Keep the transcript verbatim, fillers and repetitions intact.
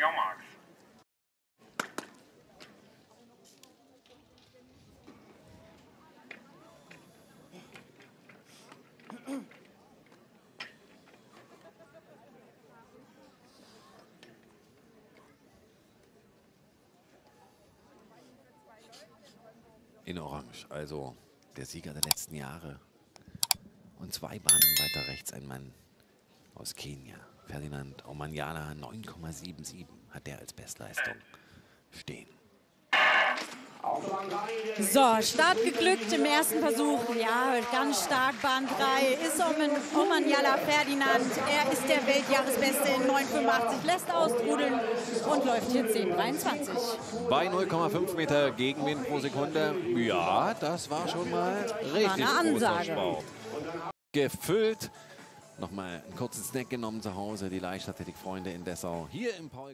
Jahrmarkt. In Orange, also der Sieger der letzten Jahre. Und zwei Bahnen weiter rechts ein Mann aus Kenia. Ferdinand Omanyala, neun Komma siebenundsiebzig hat der als Bestleistung stehen. So, Start geglückt im ersten Versuch. Ja, ganz stark, Bahn drei ist Omanyala Ferdinand. Er ist der Weltjahresbeste in neun Komma fünfundachtzig, lässt austrudeln und läuft hier zehn Komma dreiundzwanzig. Bei null Komma fünf Meter Gegenwind pro Sekunde. Ja, das war schon mal richtig eine Ansage. Sport. Gefüllt. Nochmal einen kurzen Snack genommen zu Hause. Die Leichtathletik-Freunde in Dessau hier im Paul